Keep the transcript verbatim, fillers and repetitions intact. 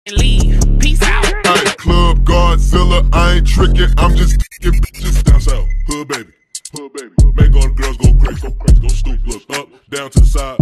leave. Peace out. Hey, Club Godzilla, I ain't tricking, I'm just getting bitches down south. Hood baby, hood baby. Make all the girls go crazy, go crazy, go stoop, look up, down to the side.